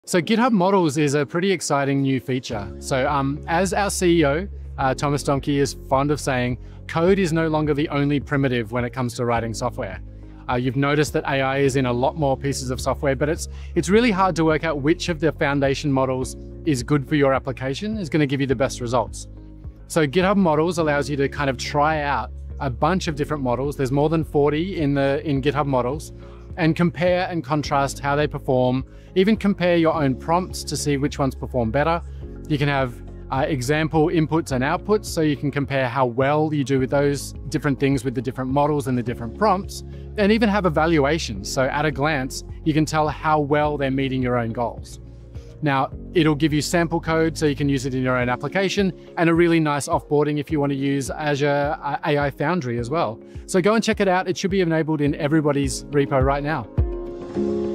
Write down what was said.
So GitHub Models is a pretty exciting new feature. So as our CEO, Thomas Donkey, is fond of saying, code is no longer the only primitive when it comes to writing software. You've noticed that AI is in a lot more pieces of software, but it's really hard to work out which of the foundation models is good for your application, is going to give you the best results. So GitHub Models allows you to kind of try out a bunch of different models. There's more than 40 in GitHub Models, and compare and contrast how they perform. Even compare your own prompts to see which ones perform better. You can have example inputs and outputs, so you can compare how well you do with those different things with the different models and the different prompts, and even have evaluations. So at a glance, you can tell how well they're meeting your own goals. Now, it'll give you sample code so you can use it in your own application, and a really nice offboarding if you want to use Azure AI Foundry as well. So go and check it out. It should be enabled in everybody's repo right now.